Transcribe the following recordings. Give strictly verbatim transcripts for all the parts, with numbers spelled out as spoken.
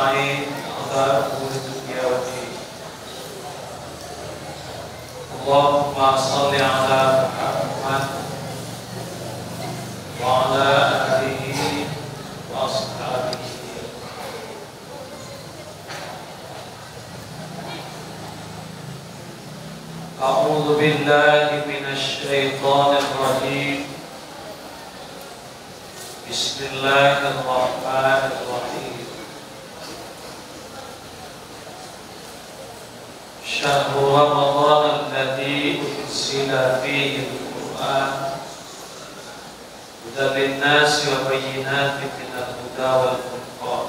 nasta'in ala umuri dunya waddin. Allahumma shalli ala Muhammad wa ala alihi wa ashabihi. A'udzu billahi minasy syaithanir rajim. Bismillahirrahmanirrahim. Syahrul Ramadan alladzi unzila fihi al-Qur'an hudan lin-nasi wa bayyinatin minal huda wal furqan.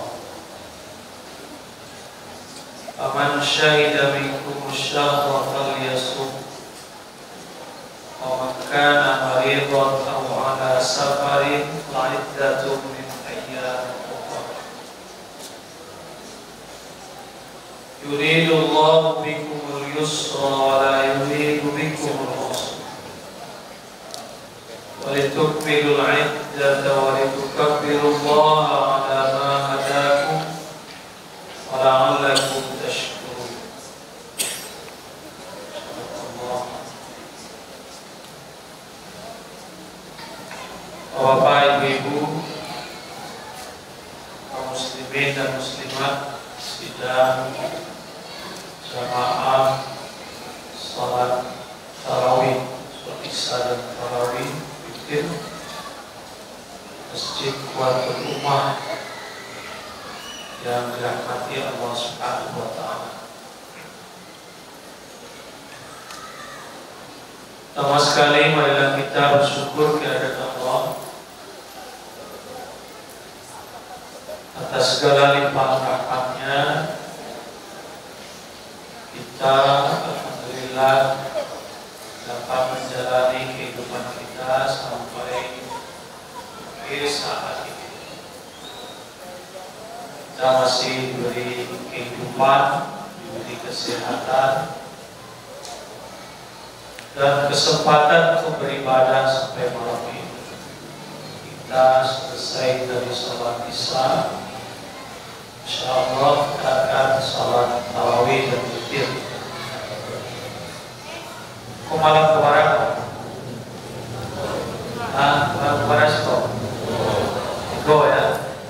Faman syahida minkum ash-shahra falyasum. Wa man kana maridan aw ala safarin fa'iddatun min ayyamin ukhra. Yuridu Allahu bikumul yusra wa la yuridu bikumul usra. Wa litukmilul 'iddata wa litukabbirullaha 'ala ma hadakum wa la'allakum tashkurun. Bapak, Ibu, kaum muslimin dan muslimat sidang jamaah salat tarawih, salat isya dan tarawih witir Masjid Quwwatul Ummah yang dirahmati Allah Subhanahu wa taala. Pertama sekali marilah kita bersyukur kehadirat Allah atas segala limpahan rahmatnya. Kita alhamdulillah dapat menjalani kehidupan kita sampai akhir saat ini. Kita masih diberi kehidupan, diberi kesehatan dan kesempatan untuk beribadah sampai malam ini. Kita selesai dari sholat isya, insyaallah kita akan sholat tarawih dan witir. Kok malam kemarin? Ah, malam kemarin stop. Go ya.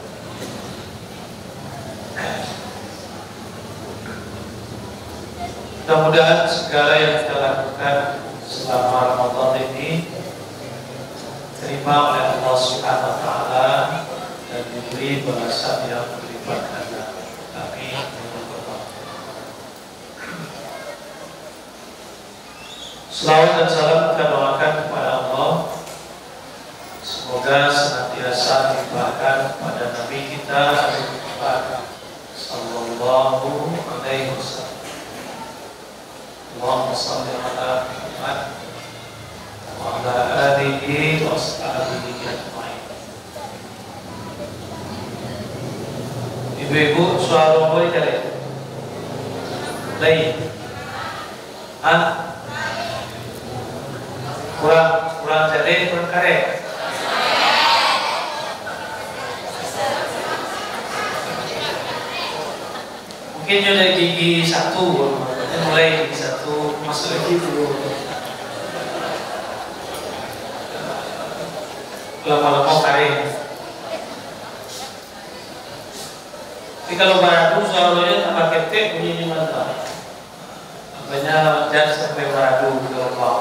Mudah-mudahan segala yang kita lakukan selama Ramadan ini terima oleh Allah Subhanahu wa taala dan diberi balasan yang berlipat ganda. Amin. Selawat dan salam kita doakan kepada Allah, semoga senantiasa dilimpahkan kepada Nabi kita Muhammad sallallahu alaihi wasallam. Allahumma shalli ala Muhammad wa ala alihi wa ashabihi ajma'in. Ibu-ibu suara boleh kali? Lain. Ah? Kurang kurang jadi kurang kare. Mungkin dari gigi satu, mulai gigi satu masuk lagi dulu. Lama-lama kare. Tapi kalau baradu suaranya tambah ketek bunyinya mantap. Makanya jangan sampai baradu kalau mau.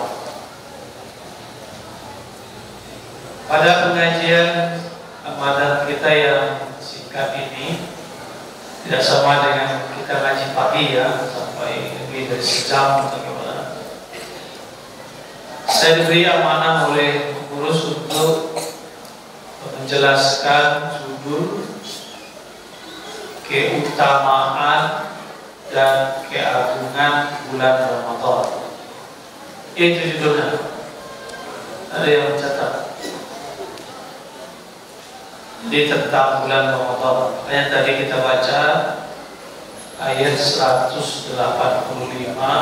Pada pengajian Ramadan kita yang singkat ini tidak sama dengan kita ngaji pagi ya, sampai lebih dari sejam atau gimana. Saya diberi amanah oleh pengurus untuk menjelaskan judul keutamaan dan keagungan bulan Ramadan. Itu judulnya. Ada yang mencatat. Di tentang bulan Ramadan. Makanya tadi kita baca ayat seratus delapan puluh lima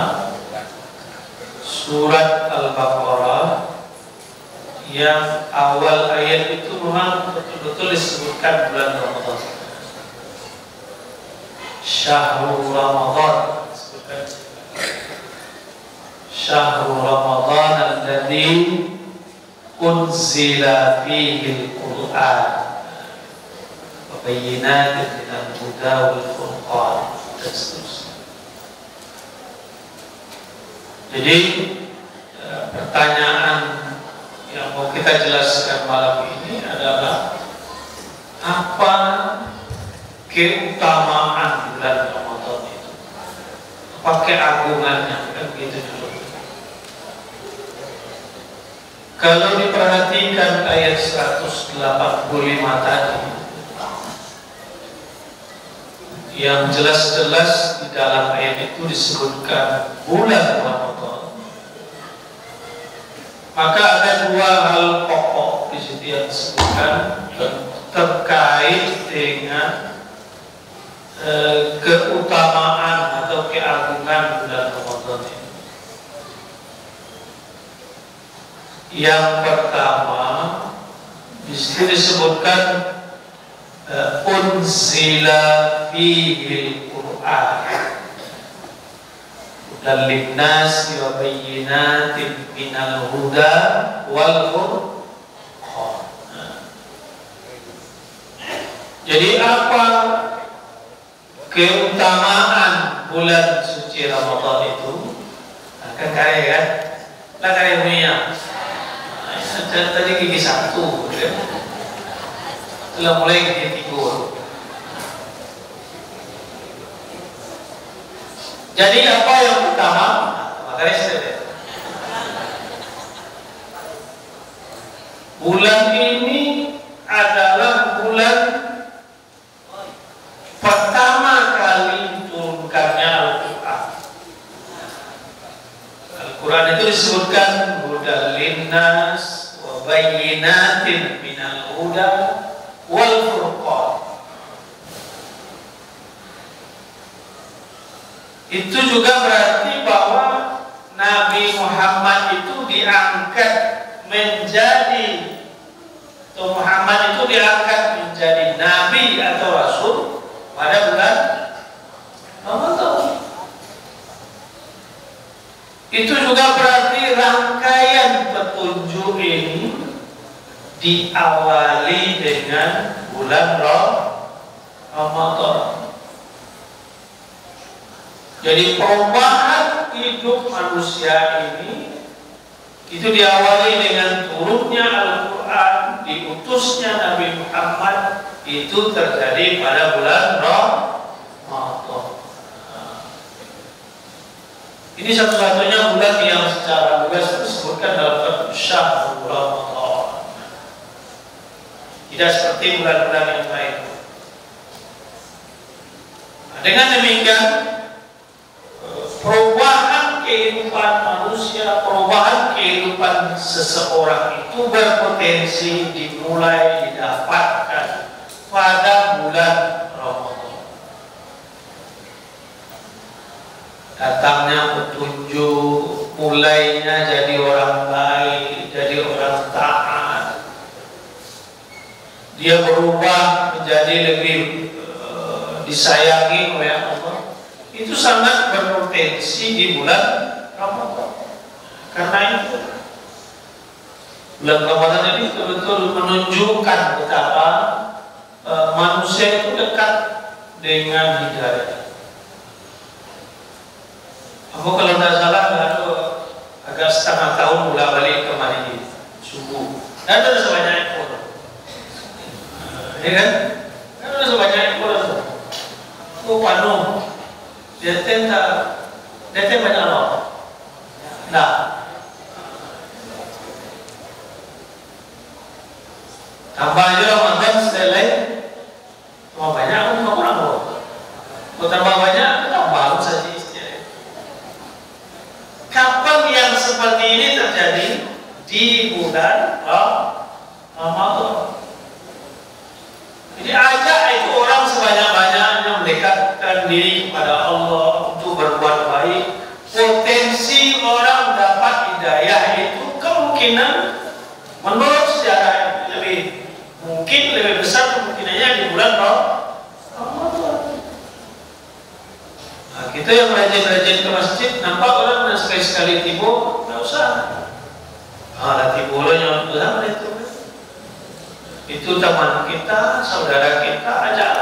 surat Al-Baqarah, yang awal ayat itu memang betul-betul disebutkan bulan Ramadan. Syahrul Ramadan, Syahrul Ramadan alladzi unzila fihi al-Qur'an wa bayyinatin minal huda wal furqan, dan seterusnya. Jadi pertanyaan yang mau kita jelaskan malam ini adalah apa keutamaan bulan Ramadan itu, apa keagungannya, kan begitu dulu. Kalau diperhatikan ayat seratus delapan puluh lima tadi, yang jelas-jelas di dalam ayat itu disebutkan bulan Ramadan, maka ada dua hal pokok di situ yang disebutkan terkait dengan eh, keutamaan atau keagungan bulan Ramadan ini. Yang pertama, di situ disebutkan uh, unzila fihi al-Qur'an dan linnasi wa bayyinatin minal huda wal furqan. Jadi apa keutamaan bulan suci Ramadan itu? Akan kaya kan? Lah kaya punya. Tadi gigi satu, ya. Setelah mulai gigi tiga. Jadi apa yang pertama? Makanya saya bulan ini adalah bulan pertama kali diturunkannya Al-Quran. Al-Quran itu disebutkan hudal linnas wa bayyinatin minal huda wal furqan. Itu juga berarti bahwa Nabi Muhammad itu diangkat menjadi, atau Muhammad itu diangkat menjadi Nabi atau Rasul pada bulan Ramadan. Itu juga berarti rangkaian petunjuk ini diawali dengan bulan Ramadan. Jadi perubahan hidup manusia ini itu diawali dengan turunnya Al-Quran, diutusnya Nabi Muhammad, itu terjadi pada bulan Ramadan. Ini satu-satunya bulan yang secara lugas disebutkan dalam Syahrul Ramadan. Tidak seperti bulan-bulan yang lain. Nah, dengan demikian, perubahan kehidupan manusia, perubahan kehidupan seseorang itu berpotensi dimulai didapatkan pada bulan Ramadan. Datangnya petunjuk, mulainya jadi orang baik, jadi orang taat. Dia berubah menjadi lebih uh, disayangi oleh Allah. Itu sangat berpotensi di bulan Ramadan. Karena itu bulan Ramadan ini betul-betul menunjukkan betapa e, manusia itu dekat dengan hidayah. Aku kalau tidak salah lalu agak setengah tahun mulai balik ke Madinah subuh. Dan ada sebanyak ekor, ya kan? Ada sebanyak ekor. Aku penuh. Dia tenda, dia tenda banyak loh. Nah, tambah aja Ramadan selesai, mau banyak aku nggak kurang loh. Kalau tambah banyak, tambah saja istilah. Kapan yang seperti ini terjadi? Di bulan Ramadan. Jadi ajak itu orang sebanyak-banyaknya mendekatkan diri kepada Allah untuk berbuat baik. Potensi orang dapat hidayah itu kemungkinan menurut sejarah lebih mungkin lebih besar kemungkinannya di bulan Ramadan. Itu yang rajin-rajin ke masjid, nampak orang sekali-sekali tibo, nggak usah. Ah, tibo lo yang bilang itu. Itu teman kita, saudara kita, ajak.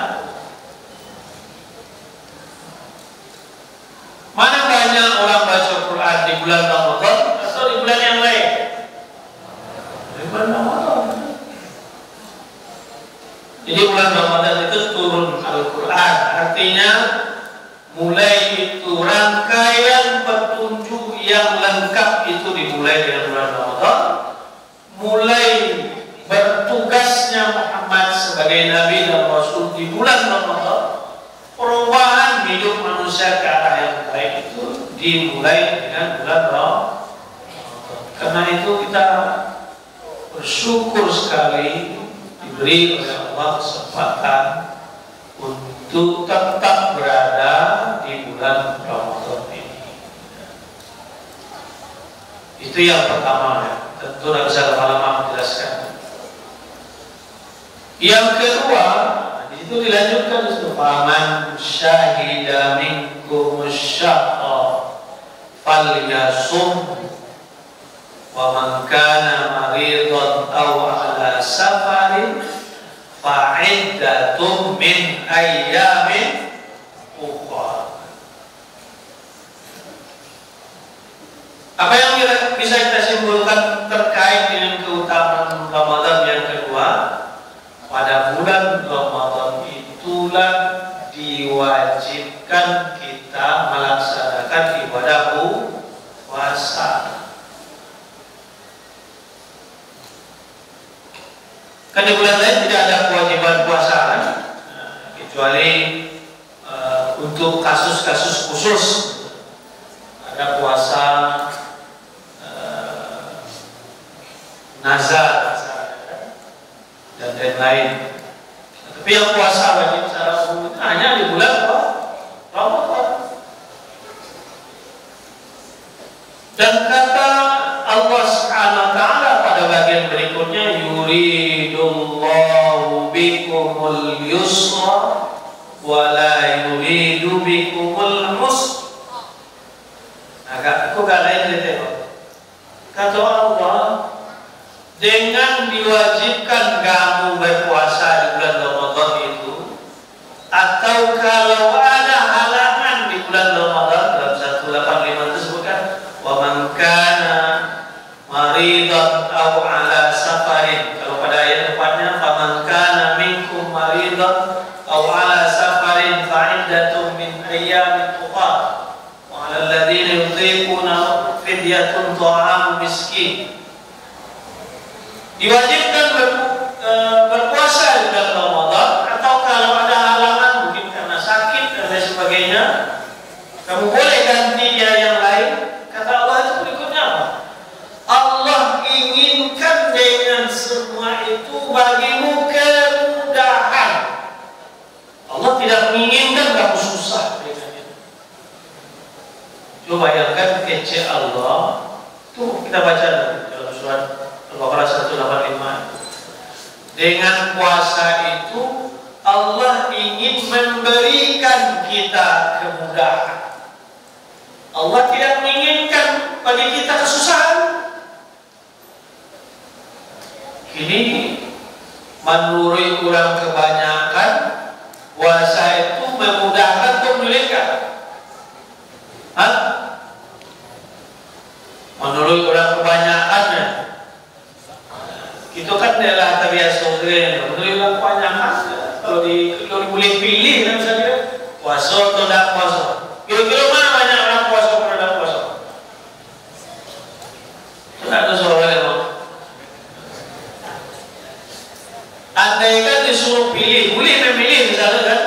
Mana banyak orang baca Quran di bulan Ramadan atau di bulan yang lain? Di bulan Ramadan. Jadi bulan Ramadan itu turun Al-Quran, artinya mulai itu rangkaian petunjuk yang lengkap itu dimulai dengan bulan Ramadan. Mulai bertugasnya Muhammad sebagai Nabi dan Rasul di bulan Ramadan, perubahan hidup manusia ke arah yang baik itu dimulai dengan bulan Ramadan. Karena itu kita bersyukur sekali diberi oleh Allah kesempatan untuk tetap berada di bulan Ramadan ini. Itu yang pertama ya. Tentu tidak bisa lama-lama menjelaskan. Yang kedua, di situ dilanjutkan itu faman syahida minkum syahra falyasum wa man kana maridan aw ala safarin fa'iddatun min ayyamin ukhra. Apa yang bisa kita simpulkan terkait dengan keutamaan Ramadan yang kedua? Pada bulan Ramadan itulah diwajibkan kita melaksanakan ibadah puasa. Kan di bulan lain tidak ada kewajiban puasa kan? Nah, kecuali uh, untuk kasus-kasus khusus ada puasa uh, nazar dan lain-lain. Tapi yang puasa wajib secara umum hanya di bulan Ramadan. Dan kata Allah Subhanahu wa taala pada bagian berikutnya, yuridullahu bikumul yusra wa la yuridu bikumul usra. Agak kok gak lain gitu. Kata Allah, dengan diwajibkan kamu berpuasa di bulan Ramadan itu, atau kalau ada halangan di bulan Ramadan, dalam seratus delapan puluh lima itu disebutkan wa man kana maridan aw ala safarin. Kalau pada ayat depannya fa man kana minkum maridan aw ala safarin fa iddatun min ayyamin ukhra wa 'alal ladzina yutiquna fidyatun ta'amu miskin. Diwajibkan ber, e, berpuasa di bulan Ramadan, atau kalau ada halangan mungkin karena sakit dan lain sebagainya, kamu boleh ganti dia yang lain. Kata Allah itu berikutnya apa? Allah inginkan dengan semua itu bagimu kemudahan. Allah tidak menginginkan kamu susah dengan itu. Coba bayangkan kece Allah. Tuh kita baca dalam surat Al-Baqarah seratus delapan puluh lima. Dengan puasa itu Allah ingin memberikan kita kemudahan. Allah tidak menginginkan bagi kita kesusahan. Ini menurut orang kebanyakan puasa itu memudahkan atau menyulitkan? Hah? Menurut orang kebanyakannya, itu kan adalah terbiasa sendiri. Menurut orang kebanyakan, kalau di kalau boleh pilih, kan misalnya puasa atau tidak puasa. Kira-kira mana banyak orang puasa atau tidak puasa? Tidak ada soal yang andai kan disuruh pilih, boleh memilih misalnya kan,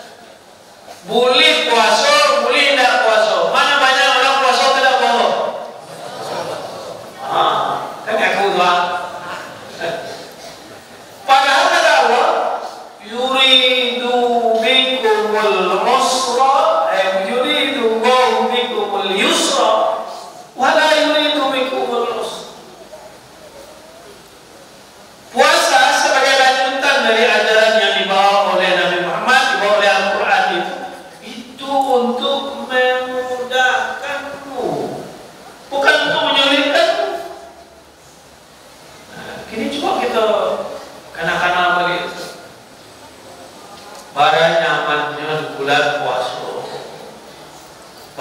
boleh puasa, boleh tidak puasa. Mana banyak orang puasa tidak puasa? Ah, kan aku doang. Padahal kata Allah, yuridu bikumul usra, eh, yuridu bikumul yusra, wala yuridu bikumul usra. Puasa sebagai lanjutan dari ajaran yang dibawa oleh Nabi Muhammad, dibawa oleh Al-Quran itu, itu untuk me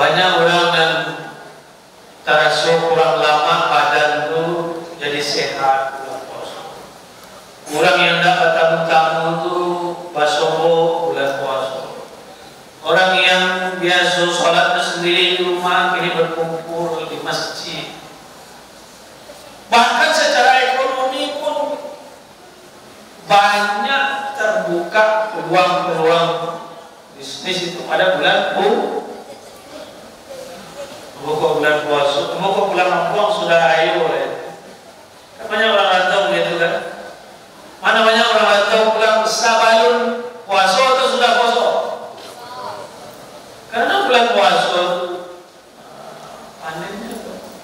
Banyak orang dan tarasuh kurang lama badan itu jadi sehat bulan puasa. Orang yang dapat tamu-tamu itu basobo bulan puasa. Orang yang biasa sholat sendiri di rumah kini berkumpul di masjid. Bahkan secara ekonomi pun banyak terbuka peluang-peluang bisnis itu pada bulan puasa. Pokok bulan puasa, pokok bulan Ramadan sudah ayo ya. Kan banyak orang rantau begitu kan. Mana banyak orang rantau pulang sabalun puasa atau sudah puasa? Karena bulan puasa panennya.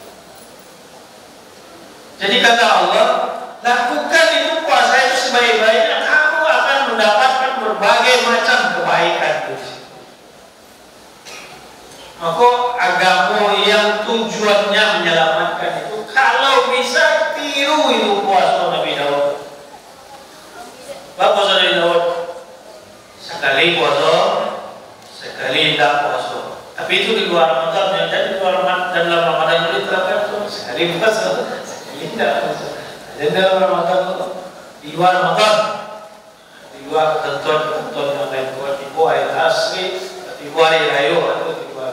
Jadi kata Allah, lakukan itu puasa itu sebaik-baiknya, kamu akan mendapatkan berbagai macam kebaikan. Maka agama yang tujuannya menyelamatkan itu, kalau bisa tiru itu puasa Nabi Daud. Apa puasa Nabi Daud? Sekali puasa, sekali tidak puasa. Tapi itu di luar Ramadan. Jadi di luar Ramadan dan dalam Ramadan itu diterapkan tuh sekali puasa, sekali tidak puasa. Dan dalam Ramadan itu di luar Ramadan, di luar ketentuan-ketentuan yang lain, buat ibu ayat asli, ibu hari raya atau di luar.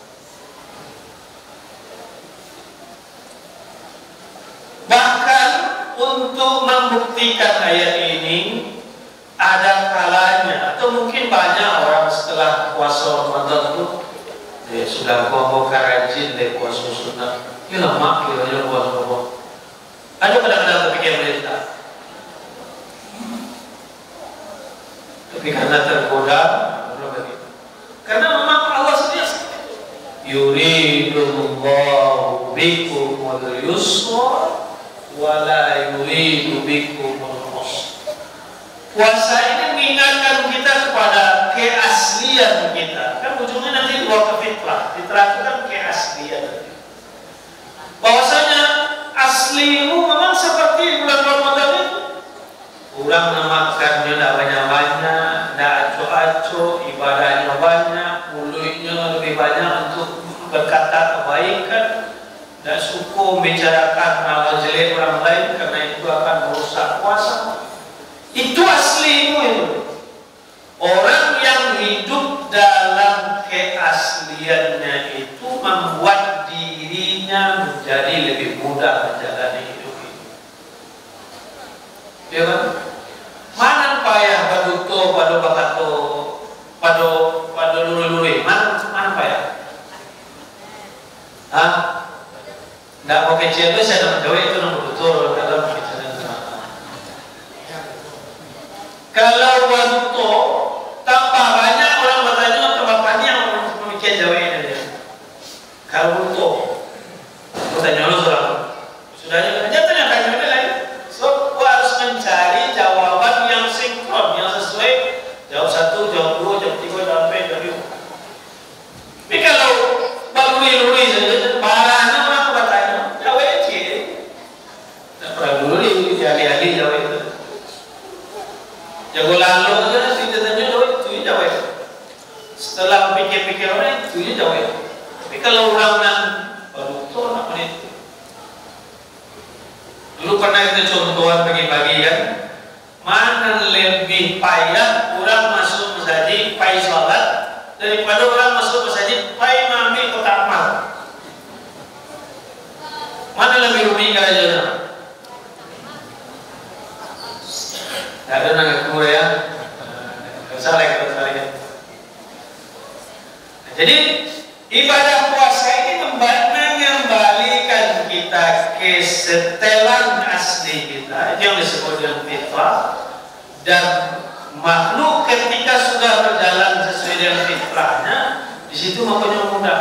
Bahkan untuk membuktikan ayat ini, ada kalanya atau mungkin banyak orang setelah puasa Ramadan itu eh, sudah bawa rajin deh puasa sunnah. Ini lemak kiranya puasa Ramadan. Ada kadang-kadang terpikir mereka, tapi karena tergoda, karena memang Allah sendiri yuridullahu bikumul yusra wala yuridu bikumul usra. Puasa ini mengingatkan kita kepada keaslian kita. Kan ujungnya nanti dua ke fitrah. Fitrah itu kan keaslian. Bahwasanya aslimu memang seperti bulan Ramadan itu. Kurang memakannya tidak banyak-banyak, tidak aco-aco, ibadahnya banyak, mulutnya lebih banyak untuk berkata kebaikan. Dan suku membicarakan hal jelek orang lain, karena itu akan merusak puasa. Itu aslimu itu. Orang yang hidup dalam keasliannya itu membuat dirinya menjadi lebih mudah menjalani hidup ini. Ya kan? Mana payah baduto, padu bakato, padu padu luri-luri, mana mana payah? Hah? Nggak mau kecil itu saya dapat jawab itu nomor betul dalam kecil. Kalau wanto tambah banyak orang bertanya, tambah panjang memikir jawabnya dia. Kalau wanto, bertanya lu seorang sudah aja tanya tanya lain. So gua harus mencari jawaban yang sinkron, yang sesuai. Jawab satu, jawab dua, jawab tiga, jawab empat, jawab lima. Tapi kalau baluri-luri saja, barangnya orang bertanya, jawab aja. Tak perlu luri, ahli-ahli jawab itu. Jago lalu aja tidak tanya jawab itu jawab. Setelah pikir-pikir orang itu jawab. Tapi kalau orang yang baru tahu apa itu. Dulu pernah kita contohan bagi-bagi kan, mana lebih payah orang masuk masjid payah sholat daripada orang masuk masjid payah mengambil kotak amal. Mana lebih rumit kerajanya? Tidak ada nangis kumur ya. Salah kita sekalian. Jadi ibadah puasa ini mengembalikan kita ke setelan asli kita, yang disebut dengan fitrah. Dan makhluk ketika sudah berjalan sesuai dengan fitrahnya, di situ makanya mudah.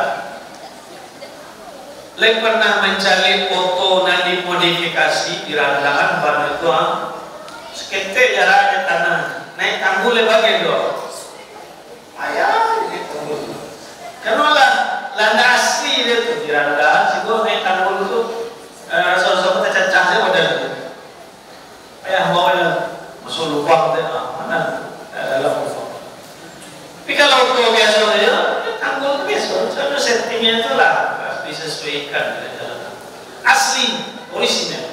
Lek pernah mencari foto dan dimodifikasi di randangan ban itu, seketik jaraknya tanah naik tanggul lebar gitu. Ayah gitu. Karena lah landa asli dia tuh di randangan situ naik tanggul itu rasa-rasa kita cacah saja badan. Ayah bawanya masuk lubang deh, mana dalam lubang. Tapi kalau itu biasa saja, tanggul itu biasa. Saya settingnya itulah disesuaikan dengan jalan asli, orisinil.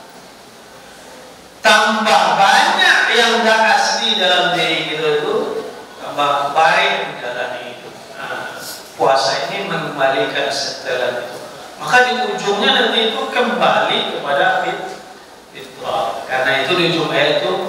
Tambah banyak yang tidak asli dalam diri kita itu, tambah baik menjalani itu. Nah, puasa ini mengembalikan setelan itu. Maka di ujungnya nanti itu kembali kepada fitrah. Karena itu di ujung ayat itu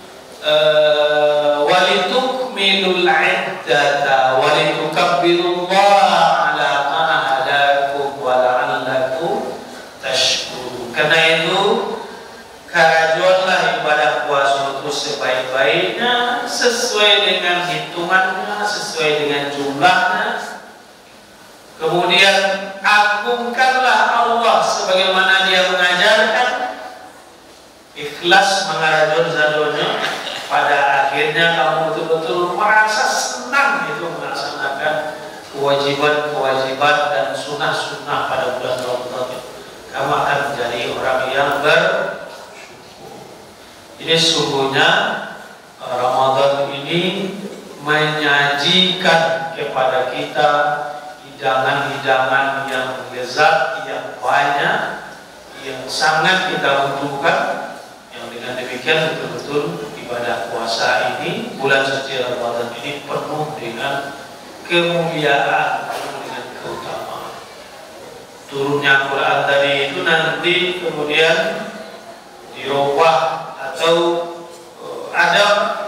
walitukmilul iddata walitukabbirullaha ala ma hadakum wa la'allakum tashkurun. Karena itu karajuanlah ibadah puasa itu sebaik-baiknya, sesuai dengan hitungannya, sesuai dengan jumlahnya. Kemudian agungkanlah Allah sebagaimana Dia mengajarkan. Ikhlas mengarajun zadonya. Pada akhirnya kamu betul-betul merasa senang itu melaksanakan kewajiban-kewajiban dan sunnah-sunnah pada bulan Ramadan. Kamu akan menjadi orang yang bersyukur. Ini sungguhnya Ramadan ini menyajikan kepada kita hidangan-hidangan yang lezat, yang banyak, yang sangat kita butuhkan. Yang dengan demikian betul-betul ibadah puasa ini, bulan suci Ramadan ini penuh dengan kemuliaan, penuh dengan keutamaan. Turunnya Quran tadi itu nanti kemudian dirubah atau ada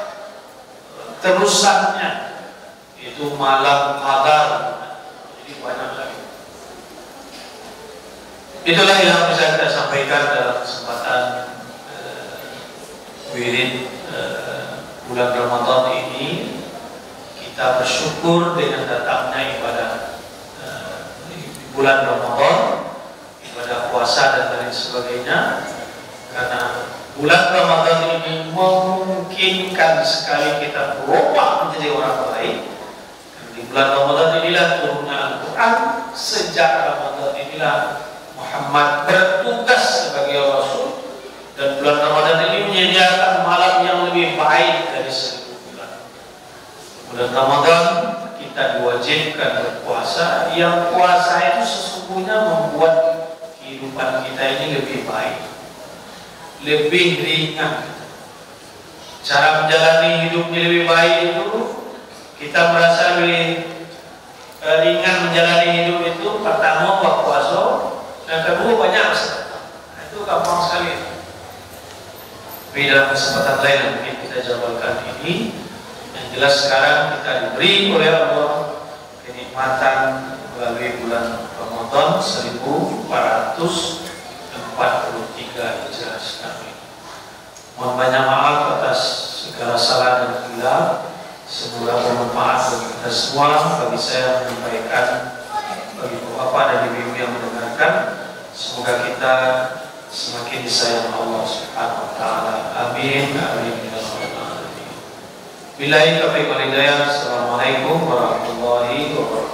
terusannya, itu malam qadar. Jadi banyak lagi. Itulah yang bisa kita sampaikan dalam kesempatan uh, wirid uh, bulan Ramadan ini. Kita bersyukur dengan datangnya ibadah uh, bulan Ramadan, ibadah puasa dan lain sebagainya. Karena bulan Ramadan ini memungkinkan sekali kita berubah menjadi orang baik. Di bulan Ramadan inilah turunnya Al-Quran. Sejak Ramadan inilah Muhammad bertugas sebagai Rasul. Dan bulan Ramadan ini menyediakan malam yang lebih baik dari seribu bulan. Bulan Ramadan kita diwajibkan berpuasa. Yang puasa itu sesungguhnya membuat kehidupan kita ini lebih baik, lebih ringan. Cara menjalani hidupnya lebih baik itu, kita merasa lebih ringan menjalani hidup itu. Pertama waktu puasa, dan kedua banyak sedekah. Nah, itu gampang sekali. Tapi dalam kesempatan lain yang mungkin kita jabarkan ini, yang jelas sekarang kita diberi oleh Allah kenikmatan melalui bulan Ramadan seribu empat ratus empat puluh tiga Hijrah Islami. Mohon banyak maaf atas segala salah dan hilaf. Semoga bermanfaat bagi kita semua, bagi saya menyampaikan, bagi bapak dan ibu yang mendengarkan. Semoga kita semakin disayang Allah Subhanahu wa taala. Amin. Amin. Billahi taufiq wal hidayah. Assalamualaikum warahmatullahi wabarakatuh.